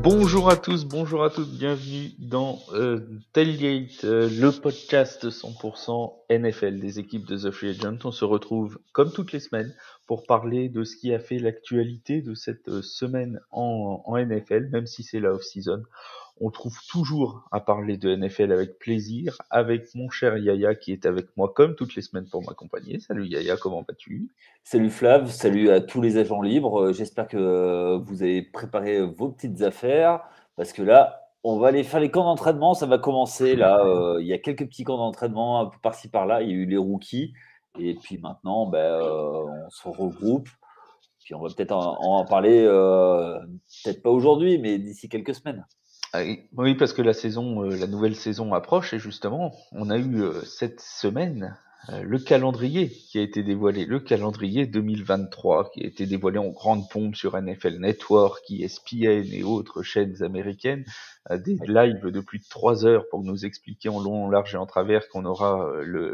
Bonjour à tous, bonjour à toutes, bienvenue dans Tailgate, le podcast 100% NFL des équipes de The Free Agent. On se retrouve comme toutes les semaines pour parler de ce qui a fait l'actualité de cette semaine en NFL, même si c'est la off-season. On trouve toujours à parler de NFL avec plaisir, avec mon cher Yaya qui est avec moi comme toutes les semaines pour m'accompagner. Salut Yaya, comment vas-tu? Salut Flav, salut à tous les agents libres. J'espère que vous avez préparé vos petites affaires parce que là, on va aller faire les camps d'entraînement. Ça va commencer là. Il y a quelques petits camps d'entraînement un peu par-ci par-là. Il y a eu les rookies et puis maintenant, on se regroupe. Puis on va peut-être en parler, peut-être pas aujourd'hui, mais d'ici quelques semaines. Ah oui, parce que la nouvelle saison approche et justement, on a eu cette semaine le calendrier qui a été dévoilé, le calendrier 2023 qui a été dévoilé en grande pompe sur NFL Network, ESPN et autres chaînes américaines, des lives de plus de 3 heures pour nous expliquer en long, en large et en travers qu'on aura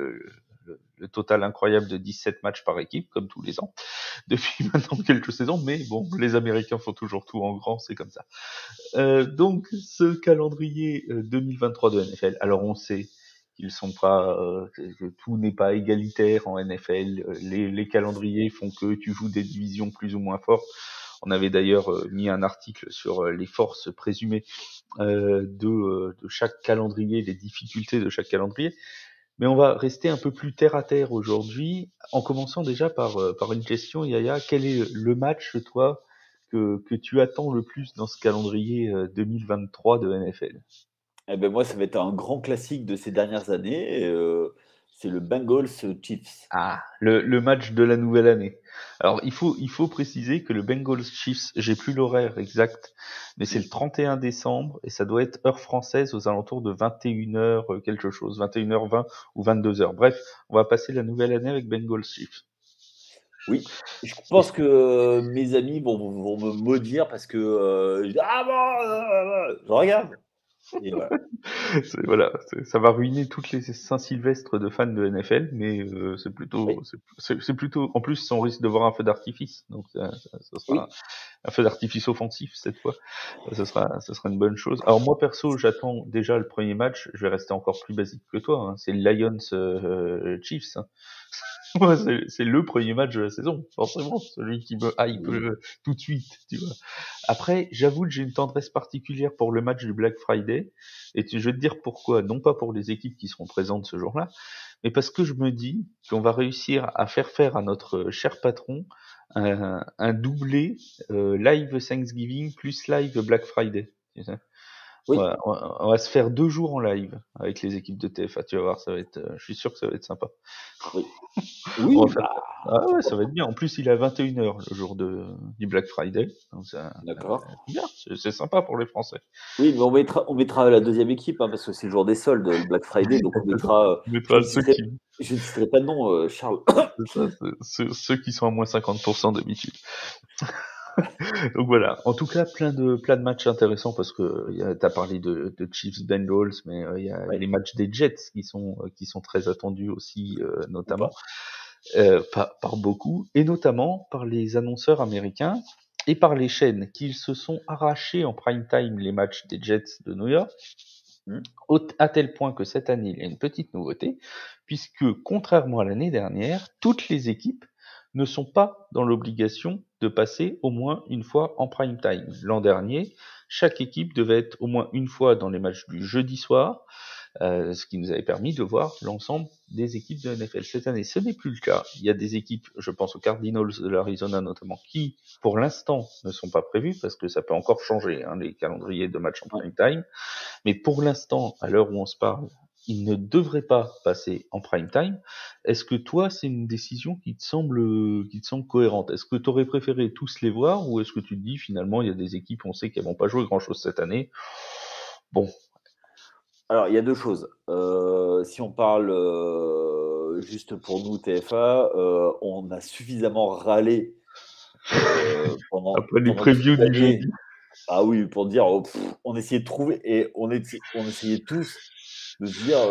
le total incroyable de 17 matchs par équipe, comme tous les ans, depuis maintenant quelques saisons, mais bon, les Américains font toujours tout en grand, c'est comme ça. Donc, ce calendrier 2023 de NFL. Alors, on sait qu'ils sont pas, que tout n'est pas égalitaire en NFL. Les calendriers font que tu joues des divisions plus ou moins fortes. On avait d'ailleurs mis un article sur les forces présumées de chaque calendrier, les difficultés de chaque calendrier. Mais on va rester un peu plus terre à terre aujourd'hui, en commençant déjà par une question, Yaya. Quel est le match, toi, que tu attends le plus dans ce calendrier 2023 de NFL? Eh ben moi, ça va être un grand classique de ces dernières années. C'est le Bengals Chiefs. Ah, le match de la nouvelle année. Alors, il faut préciser que le Bengals Chiefs, j'ai plus l'horaire exact, mais c'est le 31 décembre et ça doit être heure française aux alentours de 21h quelque chose, 21h20 ou 22h. Bref, on va passer la nouvelle année avec Bengals Chiefs. Oui, je pense que mes amis vont me maudire parce que je dis, ah bon, je regarde. Et voilà. Voilà, ça va ruiner toutes les Saint-Sylvestre de fans de NFL, mais c'est plutôt, Oui, c'est plutôt. En plus, on risque de voir un feu d'artifice, donc ça sera oui, un feu d'artifice offensif cette fois. Ça sera une bonne chose. Alors moi perso, j'attends déjà le premier match. Je vais rester encore plus basique que toi. Hein. C'est le Lions Chiefs. Hein. Ouais, c'est le premier match de la saison, forcément, celui qui me hype oui. tout de suite, tu vois. Après, j'avoue que j'ai une tendresse particulière pour le match du Black Friday, et je vais te dire pourquoi. Non pas pour les équipes qui seront présentes ce jour-là, mais parce que je me dis qu'on va réussir à faire à notre cher patron un doublé live Thanksgiving plus live Black Friday. Tu sais. Oui, On va se faire 2 jours en live avec les équipes de TFA. Tu vas voir, ça va être. Je suis sûr que ça va être sympa. oui. On Oui, va faire ça. Ah ouais, ça va être bien. En plus, il est à 21h le jour du Black Friday. Donc d'accord. c'est bien. C'est sympa pour les Français. Oui, mais on mettra la deuxième équipe, hein, parce que c'est le jour des soldes, le Black Friday, donc on mettra, On mettra ceux qui, je ne citerai pas de nom, Charles. c'est ça, ceux qui sont à moins 50% d'habitude. Donc voilà. En tout cas, plein de matchs intéressants parce que t'as parlé de Chiefs Bengals, mais il y a Oui, les matchs des Jets qui sont très attendus aussi, ou notamment pas. par beaucoup, et notamment par les annonceurs américains et par les chaînes qui se sont arrachés en prime time les matchs des Jets de New York, Hmm. à tel point que cette année, il y a une petite nouveauté, puisque contrairement à l'année dernière, toutes les équipes ne sont pas dans l'obligation de passer au moins une fois en prime time. L'an dernier, chaque équipe devait être au moins une fois dans les matchs du jeudi soir, ce qui nous avait permis de voir l'ensemble des équipes de NFL. Cette année, ce n'est plus le cas. Il y a des équipes, je pense aux Cardinals de l'Arizona notamment, qui, pour l'instant, ne sont pas prévues, parce que ça peut encore changer, hein, les calendriers de matchs en Ouais. prime time. Mais pour l'instant, à l'heure où on se parle, ils ne devraient pas passer en prime time. Est-ce que toi, c'est une décision qui te semble cohérente? Est-ce que tu aurais préféré tous les voir, ou est-ce que tu te dis finalement il y a des équipes, on sait qu'elles vont pas jouer grand-chose cette année? Bon, Alors, il y a deux choses. Si on parle juste pour nous, TFA, on a suffisamment râlé après les pendant toute previews du l'année. jeudi. Ah oui, pour dire, oh, on essayait de trouver, et on essayait tous de se dire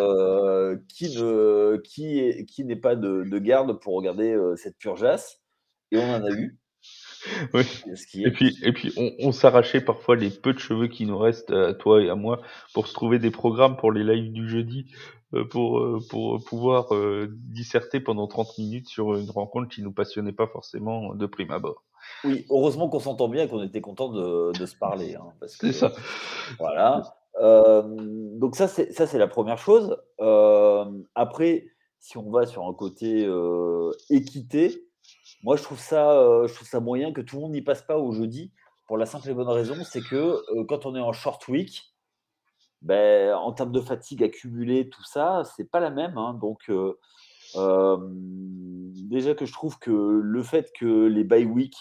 qui n'est pas de garde pour regarder cette purgeasse, et on en a eu. Oui. Ce qui Et est. puis on s'arrachait parfois les peu de cheveux qui nous restent, à toi et à moi, pour se trouver des programmes pour les lives du jeudi, pour pouvoir disserter pendant 30 minutes sur une rencontre qui nous passionnait pas forcément de prime abord. Oui, heureusement qu'on s'entend bien et qu'on était content de se parler, hein, parce C'est que ça. voilà. Donc ça c'est la première chose. Après, si on va sur un côté, équité, moi je trouve ça moyen que tout le monde n'y passe pas au jeudi pour la simple et bonne raison, c'est que, quand on est en short week, beh, en termes de fatigue accumulée, tout ça, c'est pas la même, hein. Donc, déjà que je trouve que le fait que les bye week,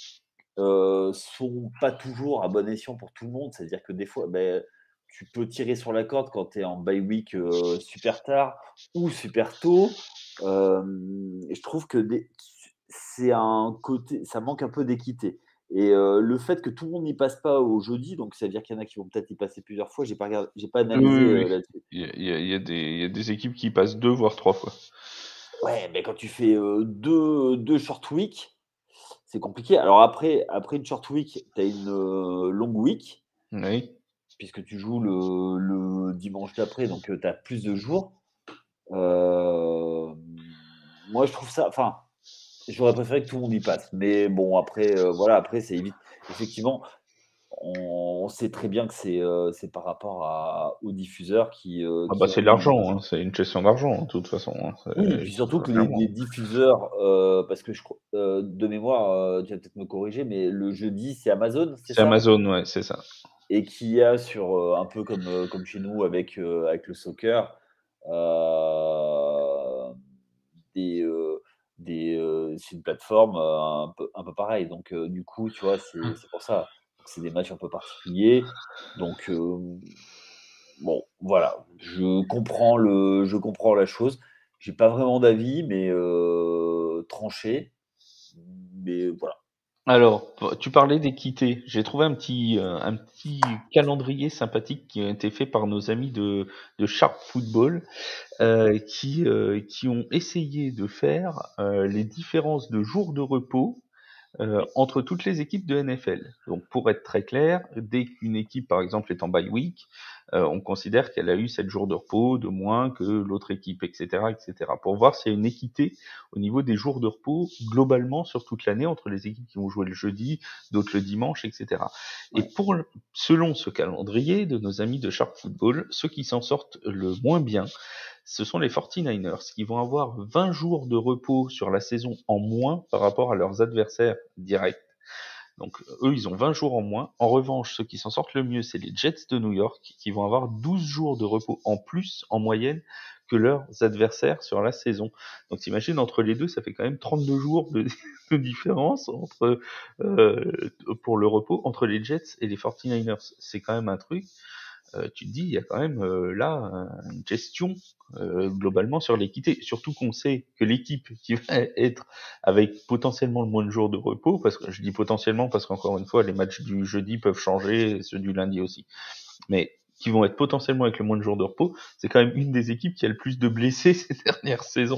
sont pas toujours à bon escient pour tout le monde, c'est-à-dire que des fois, beh, tu peux tirer sur la corde quand tu es en bye week, super tard ou super tôt. Et je trouve que c'est un côté ça manque un peu d'équité et le fait que tout le monde n'y passe pas au jeudi, donc ça veut dire qu'il y en a qui vont peut-être y passer plusieurs fois, j'ai pas Oui, analysé, oui, oui. là-dessus. Il y a des équipes qui passent 2 voire 3 fois. Ouais, mais quand tu fais, 2 short week, c'est compliqué. Alors après une short week, tu as une, long week, Oui. puisque tu joues le dimanche d'après, donc tu as plus de jours. Hem, Moi je trouve ça enfin, j'aurais préféré que tout le monde y passe. Mais bon après, voilà, après c'est effectivement, on sait très bien que c'est par rapport aux diffuseurs Ah bah, qui c'est de ont une. l'argent, hein, c'est une question d'argent, hein, de toute façon, hein, Oui, et puis surtout que clairement. les diffuseurs, parce que je crois, de mémoire, tu vas peut-être me corriger, mais le jeudi, c'est Amazon, c'est C'est ça? Amazon, ouais, c'est ça. Et qui a sur, un peu comme chez nous avec le soccer, heu, des, c'est une plateforme, un peu pareil. Donc, du coup, tu vois, c'est pour ça. Donc c'est des matchs un peu particuliers. Donc, bon, voilà, je comprends la chose. J'ai pas vraiment d'avis, mais tranché. Mais voilà. Alors, tu parlais d'équité. J'ai trouvé un petit calendrier sympathique qui a été fait par nos amis de Sharp Football, qui ont essayé de faire les différences de jours de repos Oui, entre toutes les équipes de NFL. Donc, pour être très clair, dès qu'une équipe, par exemple, est en bye week, on considère qu'elle a eu 7 jours de repos de moins que l'autre équipe, etc., etc. Pour voir s'il y a une équité au niveau des jours de repos globalement sur toute l'année entre les équipes qui vont jouer le jeudi, d'autres le dimanche, etc. Et ouais. selon ce calendrier de nos amis de Sharp Football, ceux qui s'en sortent le moins bien, ce sont les 49ers qui vont avoir 20 jours de repos sur la saison en moins par rapport à leurs adversaires directs. Donc eux, ils ont 20 jours en moins. En revanche, ceux qui s'en sortent le mieux, c'est les Jets de New York qui vont avoir 12 jours de repos en plus en moyenne que leurs adversaires sur la saison. Donc t'imagines, entre les deux, ça fait quand même 32 jours de différence pour le repos entre les Jets et les 49ers. C'est quand même un truc. Tu te dis, il y a quand même là une gestion globalement sur l'équité. Surtout qu'on sait que l'équipe qui va être avec potentiellement le moins de jours de repos, parce que je dis potentiellement parce qu'encore une fois, les matchs du jeudi peuvent changer, et ceux du lundi aussi, mais qui vont être potentiellement avec le moins de jours de repos, c'est quand même une des équipes qui a le plus de blessés ces dernières saisons.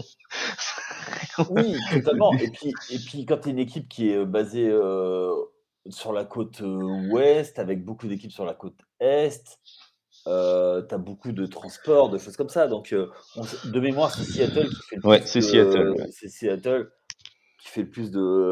Oui, totalement. Et puis quand tu es une équipe qui est, basée, sur la côte, ouest, avec beaucoup d'équipes sur la côte est, tu as beaucoup de transports, de choses comme ça. Donc, de mémoire, c'est Seattle qui fait le Ouais, plus c'est Seattle, ouais. c'est Seattle qui fait le plus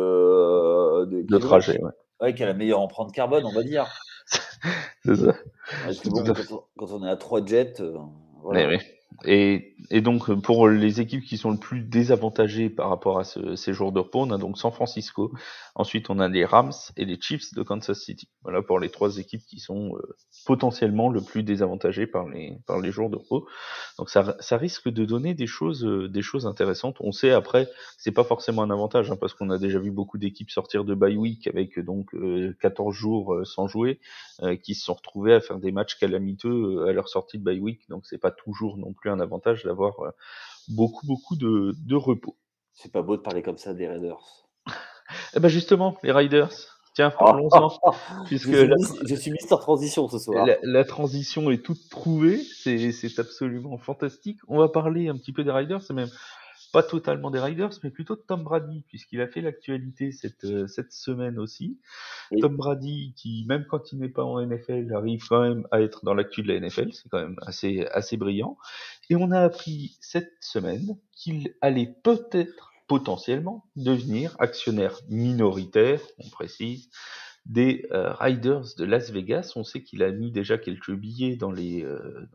de De kilomètres, trajet, ouais. ouais, qui a la meilleure empreinte carbone, on va dire. C'est ça. Parce que Tout bon, à fait. quand on est à 3 jets, Mais voilà. oui. Et donc, pour les équipes qui sont le plus désavantagées par rapport à ces jours de repos, on a donc San Francisco. Ensuite, on a les Rams et les Chiefs de Kansas City. Voilà pour les trois équipes qui sont potentiellement le plus désavantagées par les jours de repos. Donc, ça risque de donner des choses intéressantes. On sait après, c'est pas forcément un avantage, hein, parce qu'on a déjà vu beaucoup d'équipes sortir de bye week avec donc 14 jours sans jouer, qui se sont retrouvés à faire des matchs calamiteux à leur sortie de bye week. Donc c'est pas toujours non plus un avantage d'avoir beaucoup de repos. C'est pas beau de parler comme ça des Raiders. Et ben justement, les Riders, tiens, Ah! parlons-en, puisque Je suis Mister Transition ce la, soir. la transition est toute trouvée, c'est absolument fantastique. On va parler un petit peu des Riders, c'est même pas totalement des Riders, mais plutôt de Tom Brady, puisqu'il a fait l'actualité cette semaine aussi. Oui. Tom Brady, qui même quand il n'est pas en NFL, arrive quand même à être dans l'actu de la NFL, c'est quand même assez brillant. Et on a appris cette semaine qu'il allait peut-être, potentiellement, devenir actionnaire minoritaire, on précise, des Riders de Las Vegas. On sait qu'il a mis déjà quelques billets dans les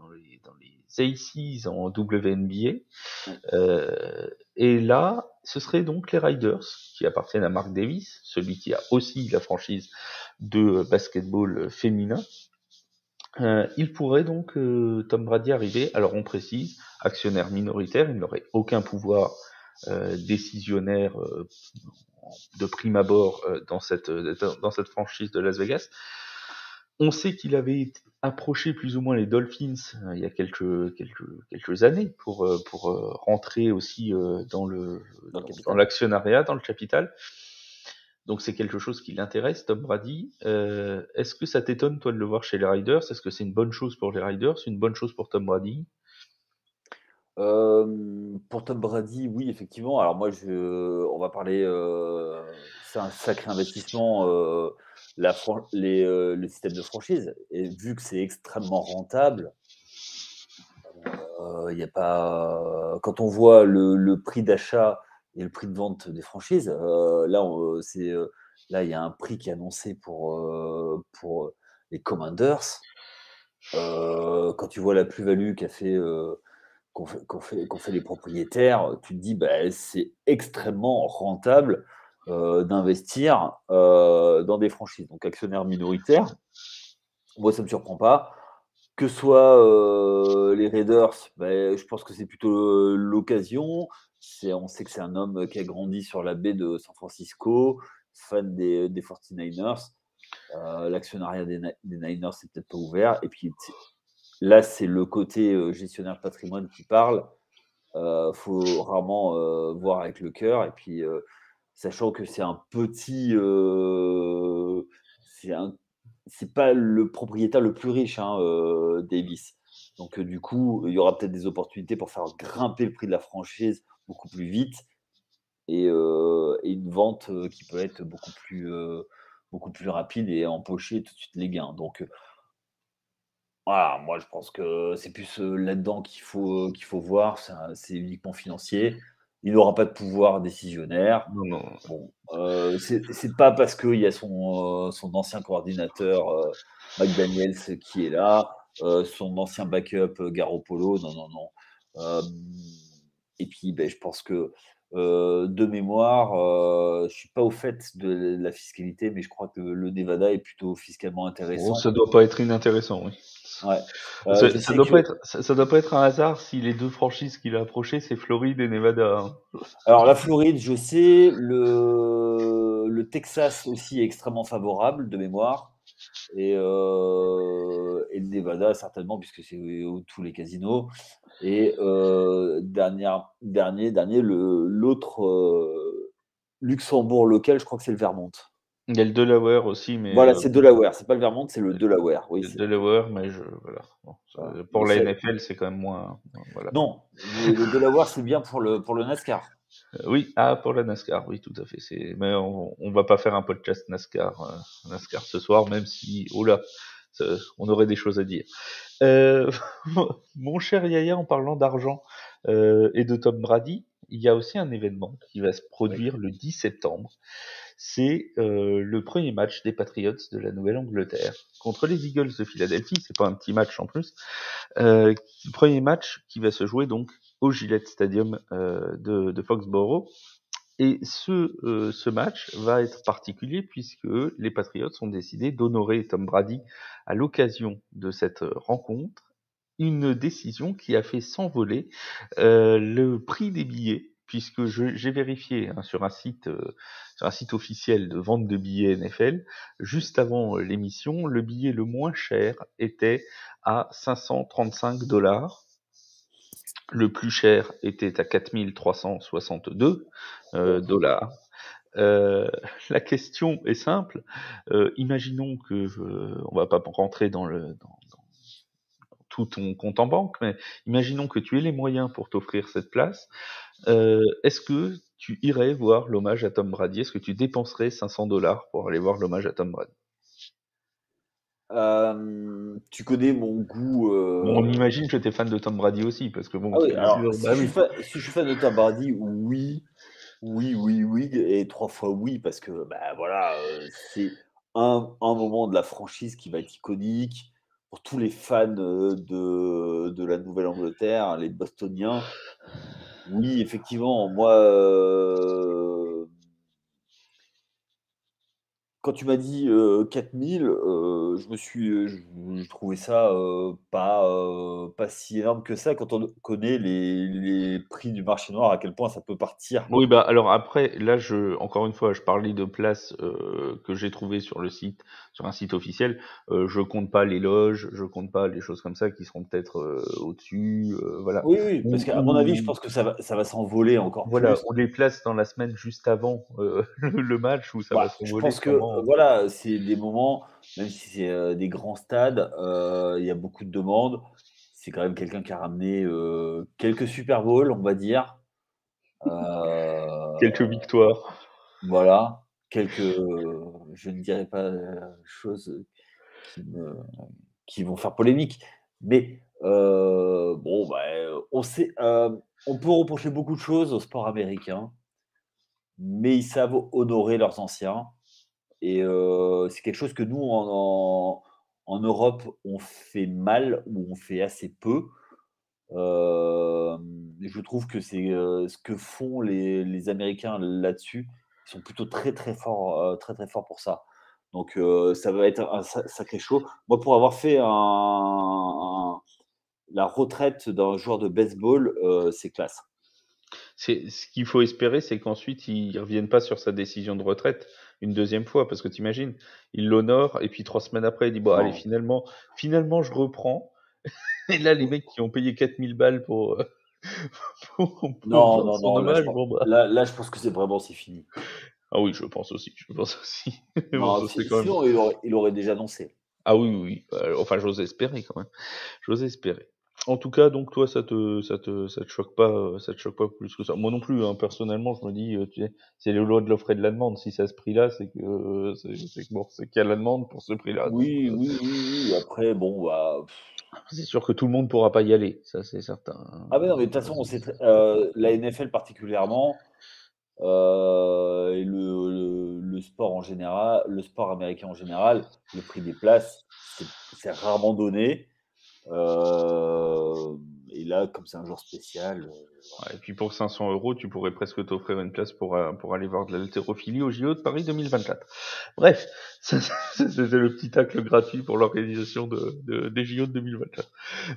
ACs en WNBA. Et là, ce serait donc les Riders qui appartiennent à Mark Davis, celui qui a aussi la franchise de basketball féminin. Il pourrait donc, Tom Brady, arriver, alors on précise, actionnaire minoritaire, il n'aurait aucun pouvoir décisionnaire de prime abord dans cette franchise de Las Vegas. On sait qu'il avait approché plus ou moins les Dolphins il y a quelques années pour rentrer aussi dans l'actionnariat, dans le capital. Donc c'est quelque chose qui l'intéresse, Tom Brady. Est-ce que ça t'étonne, toi, de le voir chez les Riders? Est-ce que c'est une bonne chose pour les Riders, une bonne chose pour Tom Brady? Pour Tom Brady, oui, effectivement. Alors moi, on va parler, c'est un sacré investissement, le système de franchise. Et vu que c'est extrêmement rentable, y a pas, quand on voit le prix d'achat et le prix de vente des franchises, là, il y a un prix qui est annoncé pour les Commanders. Quand tu vois la plus-value qu'ont fait les propriétaires, tu te dis c'est extrêmement rentable d'investir dans des franchises. Donc actionnaire minoritaire, moi ça ne me surprend pas. Que ce soit les Raiders, je pense que c'est plutôt l'occasion. On sait que c'est un homme qui a grandi sur la baie de San Francisco, fan des 49ers. L'actionnariat des Niners, c'est peut-être pas ouvert. Et puis là, c'est le côté gestionnaire de patrimoine qui parle. Faut rarement voir avec le cœur. Et puis, sachant que c'est un petit, c'est pas le propriétaire le plus riche, Davis. Donc, du coup, il y aura peut-être des opportunités pour faire grimper le prix de la franchise beaucoup plus vite et une vente qui peut être beaucoup plus rapide et empocher tout de suite les gains. Donc, voilà, moi je pense que c'est plus là-dedans qu'il faut voir. C'est uniquement financier. Il n'aura pas de pouvoir décisionnaire. Non, non. Bon, c'est pas parce qu'il y a son ancien coordinateur McDaniels qui est là, son ancien backup Garoppolo. Non, non, non. Et puis, je pense que de mémoire, je suis pas au fait de la fiscalité, mais je crois que le Nevada est plutôt fiscalement Bon, intéressant. ça doit pas être inintéressant, oui. Ouais. Ça, Je ça sais doit que pas être, ça doit pas être un hasard si les deux franchises qu'il a approchées, c'est Floride et Nevada, hein. Alors la Floride, je sais, le Texas aussi est extrêmement favorable de mémoire et le Nevada certainement puisque c'est où tous les casinos et dernier l'autre Luxembourg local, je crois que c'est le Vermont. Il y a le Delaware aussi, mais Voilà, c'est Delaware, c'est pas le Vermont, c'est le Delaware. Oui, le Delaware, mais voilà. Bon, voilà. pour Mais la NFL, c'est quand même moins, voilà. non, le Delaware c'est bien pour le NASCAR. Oui, pour la NASCAR, oui, tout à fait. Mais on va pas faire un podcast NASCAR ce soir, même si, oh là, on aurait des choses à dire. Mon cher Yaya, en parlant d'argent et de Tom Brady, il y a aussi un événement qui va se produire le 10 septembre. C'est le premier match des Patriots de la Nouvelle-Angleterre contre les Eagles de Philadelphie. C'est pas un petit match en plus. Le premier match qui va se jouer donc au Gillette Stadium de Foxborough. Et ce match va être particulier puisque les Patriots ont décidé d'honorer Tom Brady à l'occasion de cette rencontre. Une décision qui a fait s'envoler le prix des billets, puisque j'ai vérifié sur un site officiel de vente de billets NFL, juste avant l'émission, le billet le moins cher était à 535 $. Le plus cher était à 4362 $. La question est simple. Imaginons que on va pas rentrer dans tout ton compte en banque, mais imaginons que tu aies les moyens pour t'offrir cette place. Est-ce que tu irais voir l'hommage à Tom Brady? Est-ce que tu dépenserais $500 pour aller voir l'hommage à Tom Brady? Tu connais mon goût. Bon, on imagine que tu es fan de Tom Brady aussi, parce que bon, Ah oui, c'est alors sûr, bah oui. si je suis fan de Tom Brady, oui, oui, oui, oui, et 3 fois oui, parce que bah voilà, c'est un moment de la franchise qui va être iconique pour tous les fans de la Nouvelle-Angleterre, les Bostoniens. Oui, effectivement, moi, quand tu m'as dit 4 000, je trouvais ça pas si énorme que ça quand on connaît les prix du marché noir, à quel point ça peut partir. Oui, bah alors après, là, encore une fois, je parlais de places que j'ai trouvées sur le site, sur un site officiel. Je compte pas les loges, je compte pas les choses comme ça qui seront peut-être au-dessus, voilà. Oui, oui, parce qu'à mon avis, je Ou pense que ça va s'envoler encore voilà, plus. ou les places dans la semaine juste avant le match où ça va Bah, je s'envoler pense que, sûrement. voilà, c'est des moments, même si c'est, des grands stades, il y a beaucoup de demandes. C'est quand même quelqu'un qui a ramené, quelques Super Bowls, on va dire. Heu, Quelques victoires. voilà, quelques, je ne dirais pas, choses qui me qui vont faire polémique, mais bon, bah, on peut reprocher beaucoup de choses au sport américain, mais ils savent honorer leurs anciens. Et c'est quelque chose que nous, en Europe, on fait mal ou on fait assez peu. Je trouve que c'est, ce que font les Américains là-dessus. Ils sont plutôt très, très forts, très, très forts pour ça. Donc ça va être un sacré show. Moi, pour avoir fait la retraite d'un joueur de baseball, c'est classe. C'est ce qu'il faut espérer, c'est qu'ensuite il revienne pas sur sa décision de retraite une deuxième fois, parce que tu imagines, il l'honore et puis 3 semaines après, il dit: «Bon allez, Non. finalement je reprends». Et là, les mecs qui ont payé 4 000 balles pour, pour Non, voir non, son non, hommage, bon bah là, je pense que c'est fini. ah oui, je pense aussi, je pense aussi. Mais bon, Non, ça c'est quand même sinon il aurait déjà annoncé. ah oui, oui, oui, enfin j'ose espérer quand même, j'ose espérer. En tout cas, donc toi, ça te choque pas plus que ça. Moi non plus, hein, personnellement, je me dis, tu sais, c'est les lois de l'offre et de la demande. Si c'est à ce prix-là, c'est que bon, c'est qu'il y a la demande pour ce prix-là. Donc, Oui, oui, oui, oui, après bon, bah, c'est sûr que tout le monde pourra pas y aller, ça c'est certain, hein. ah mais non, mais de toute façon, on sait la NFL particulièrement, et le sport en général, le sport américain en général, le prix des places, c'est rarement donné, et là, comme c'est un jour spécial, Ouais, et puis pour 500 euros, tu pourrais presque t'offrir une place pour aller voir de l'haltérophilie au JO de Paris 2024. Bref, c'était le petit tacle gratuit pour l'organisation des JO de 2024.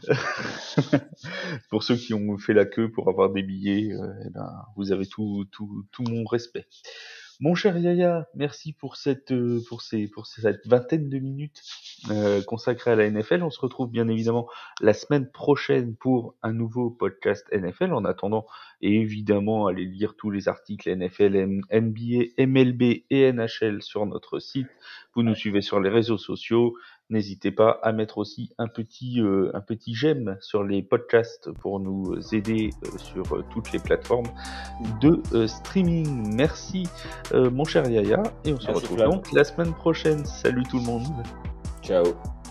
Pour ceux qui ont fait la queue pour avoir des billets, eh ben, vous avez tout mon respect. Mon cher Yaya, merci pour cette vingtaine de minutes consacrées à la NFL. On se retrouve bien évidemment la semaine prochaine pour un nouveau podcast NFL. En attendant, et évidemment, allez lire tous les articles NFL, NBA, MLB et NHL sur notre site. Vous nous suivez sur les réseaux sociaux. N'hésitez pas à mettre aussi un petit j'aime sur les podcasts pour nous aider sur toutes les plateformes de streaming. Merci mon cher Yaya, et on se merci retrouve Flav. donc la semaine prochaine. Salut tout le monde. Ciao.